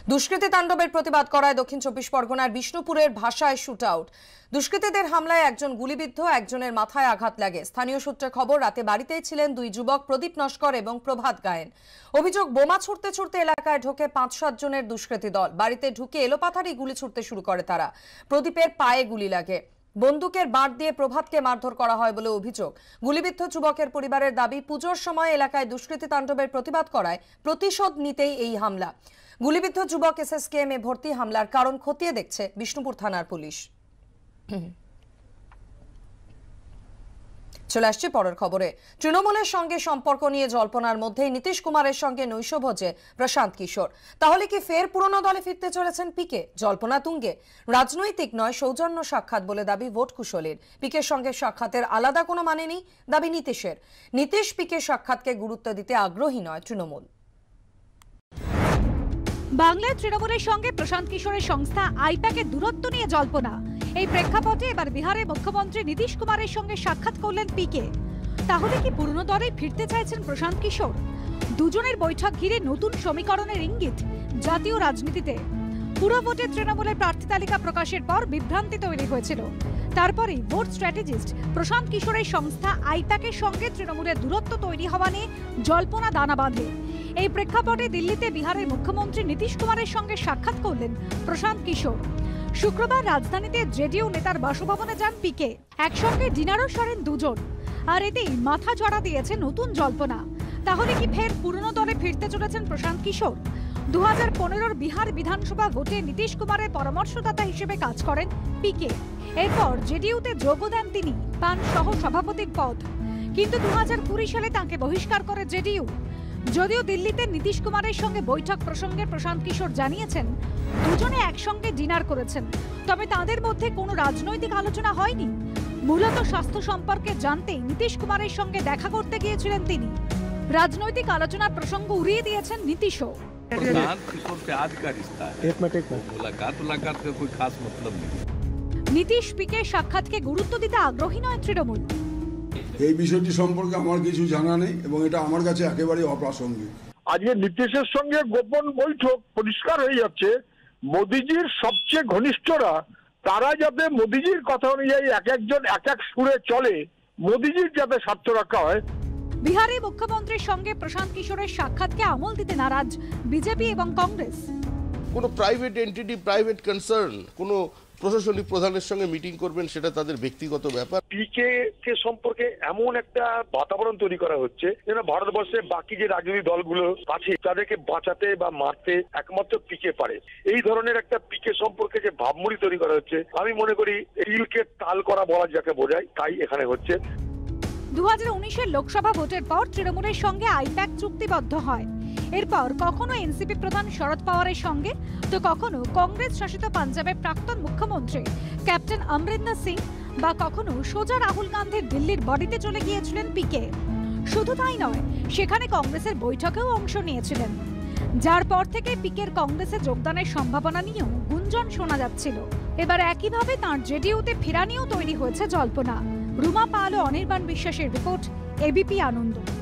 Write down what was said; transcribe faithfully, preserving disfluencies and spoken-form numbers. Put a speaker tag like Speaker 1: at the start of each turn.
Speaker 1: দুষ্কৃতী তাণ্ডবের প্রতিবাদ করায় দক্ষিণ চব্বিশ পরগনার বিষ্ণুপুরের ভাষায় শুট আউট। দুষ্কৃতীদের হামলায় একজন গুলিবিদ্ধ, একজনের মাথায় আঘাত লাগে। স্থানীয় সূত্রে খবর, রাতে বাড়িতেই ছিলেন দুই যুবক, প্রদীপ নস্কর এবং প্রভাত গায়েন। অভিযোগ, বোমা ছুড়তে ছুড়তে এলাকায় ঢোকে পাঁচ সাত জনের দুষ্কৃতী দল। বাড়িতে ঢুকে এলোপাথারি গুলি ছুড়তে শুরু করে তারা। প্রদীপের পায়ে গুলি লাগে। বন্দুকের বাঁট দিয়ে প্রভাতকে মারধর করা হয় বলে অভিযোগ। গুলিবিদ্ধ যুবকের পরিবারের দাবি, পুজোর সময় এলাকায় দুষ্কৃতী তাণ্ডবের প্রতিবাদ করায় প্রতিশোধ নিতেই এই হামলা। গুলিবিদ্ধ যুবক এসএসকেএম এ ভর্তি। হামলার কারণ খতিয়ে দেখছে বিষ্ণুপুর থানার পুলিশ। চলে আসছে পরের খবরে। তৃণমূলের সঙ্গে সম্পর্ক নিয়ে জল্পনার মধ্যেই নীতিশ কুমারের সঙ্গে নৈশভোজে প্রশান্ত কিশোর। তাহলে কি ফের পুরনো দলে ফিরতে চলেছেন পিকে? জল্পনা তুঙ্গে। রাজনৈতিক নয়, সৌজন্য সাক্ষাৎ বলে দাবি ভোট কুশলীর। পিকের সঙ্গে সাক্ষাতের আলাদা কোনো মানে নেই দাবি নীতিশের। নীতিশ পিকে সাক্ষাৎকে গুরুত্ব দিতে আগ্রহী নয় তৃণমূল।
Speaker 2: বাংলায় তৃণমূলের সঙ্গে প্রশান্ত কিশোরের সংস্থা আইপ্যাকের দূরত্ব নিয়ে জল্পনা। এই প্রেক্ষাপটে এবার বিহারের মুখ্যমন্ত্রী নীতিশ কুমারের সঙ্গে সাক্ষাৎ করলেন পিকে। তাহলে কি পুরনো দলে ফিরতে চাইছেন প্রশান্ত কিশোর? দুজনের বৈঠক ঘিরে নতুন সমীকরণের ইঙ্গিত জাতীয় রাজনীতিতে। পুরো ভোটে তৃণমূলের প্রার্থী তালিকা প্রকাশের পর বিভ্রান্তি তৈরি হয়েছিল। তারপরেই ভোট স্ট্র্যাটেজিস্ট প্রশান্ত কিশোরের সংস্থা আইপ্যাকের সঙ্গে তৃণমূলের দূরত্ব তৈরি হওয়া নিয়ে জল্পনা দানা বাঁধে। এই প্রেক্ষাপটে দিল্লিতে বিহারের মুখ্যমন্ত্রী নীতিশ কুমারের সঙ্গে সাক্ষাৎ করলেন প্রশান্ত কিশোর। শুক্রবার রাজধানীতে জেডিইউ নেতার বাসভবনে যান পিকে। একসঙ্গে ডিনারও সারেন দুজন। আর এতেই মাথা জড়া দিয়েছে নতুন জল্পনা। তাহলে কি ফের পুরনো দলে ফিরতে চলেছেন প্রশান্ত কিশোর? দু হাজার পনেরোর বিহার বিধানসভা ভোটে নীতিশ কুমারের পরামর্শদাতা হিসেবে কাজ করেন পিকে। এরপর জেডিইউতে যোগ দেন তিনি, পান সহ সভাপতির পদ। কিন্তু দু হাজার কুড়ি সালে তাঁকে বহিষ্কার করে জেডিইউ। যদিও দিল্লিতে নীতিশ কুমারের সঙ্গে বৈঠক প্রসঙ্গে প্রশান্ত কিশোর জানিয়েছেন দুজনে একসঙ্গে ডিনার করেছেন, তবে তাদের মধ্যে কোনো রাজনৈতিক আলোচনা হয়নি। মূলত স্বাস্থ্য সম্পর্কে জানতেই নীতিশ কুমারের সঙ্গে দেখা করতে গিয়েছিলেন তিনি। রাজনৈতিক আলোচনার প্রসঙ্গ উড়িয়ে দিয়েছেন নীতিশও। নীতিশ পিকে সাক্ষাৎকে গুরুত্ব দিতে আগ্রহী নয় তৃণমূল।
Speaker 3: এই বিষয়টি সম্পর্কে আমার কিছু জানা নেই এবং এটা আমার কাছে একেবারে অপ্রাসঙ্গিক।
Speaker 4: আজকে নীতিশের সঙ্গে গোপন বৈঠক, পরিষ্কার হয়ে যাচ্ছে মোদিজির সবচেয়ে ঘনিষ্ঠরা তারা যাতে মোদিজির কথা অনুযায়ী এক একজন এক এক সুরে চলে, মোদিজির যাতে স্বার্থ রক্ষা হয়।
Speaker 2: বিহারে মুখ্যমন্ত্রীর সঙ্গে প্রশান্ত কিশোরের সাক্ষাৎকে আমল দিতে নারাজ বিজেপি এবং কংগ্রেস।
Speaker 5: কোনো প্রাইভেট এন্টিটি, প্রাইভেট কনসার্ন, কোনো প্রশাসনিক প্রধানের সঙ্গে মিটিং করবেন সেটা তাদের ব্যক্তিগত ব্যাপার।
Speaker 4: পিকে কে সম্পর্কে এমন একটা বাতাবরণ তৈরি করা হচ্ছে যেন ভারতবর্ষের বাকি যে রাজনৈতিক দলগুলো আছে তাদেরকে বাঁচাতে বা মারতে একমাত্র পিকে পারে। এই ধরনের একটা পিকে সম্পর্কে যে ভাবমূর্তি তৈরি করা হচ্ছে, আমি মনে করি ইলকে তাল করা বলা যাকে বোঝায় তাই এখানে হচ্ছে।
Speaker 2: দু হাজার উনিশের লোকসভা ভোটের পর তৃণমূলের সঙ্গে আইপ্যাক চুক্তিবদ্ধ হয়। এরপর কখনো এনসিপি প্রধান শরদ পাওয়ারের সঙ্গে, তো কখনো কংগ্রেস শাসিত পাঞ্জাবের প্রাক্তন মুখ্যমন্ত্রী ক্যাপ্টেন অমরিন্দর সিং, বা কখনো সোজা রাহুল গান্ধীর দিল্লির বাড়িতে চলে গিয়েছিলেন পিকে। শুধু তাই নয়, সেখানে কংগ্রেসের বৈঠকেও অংশ নিয়েছিলেন। যার পর থেকে পিকের কংগ্রেসে যোগদানের সম্ভাবনা নিয়েও গুঞ্জন শোনা যাচ্ছিল। এবার একইভাবে তাঁর জেডিইউতে ফেরা নিয়েও তৈরি হয়েছে জল্পনা। রুমা পাল ও অনির্বাণ বিশ্বাসের রিপোর্ট, এবিপি আনন্দ।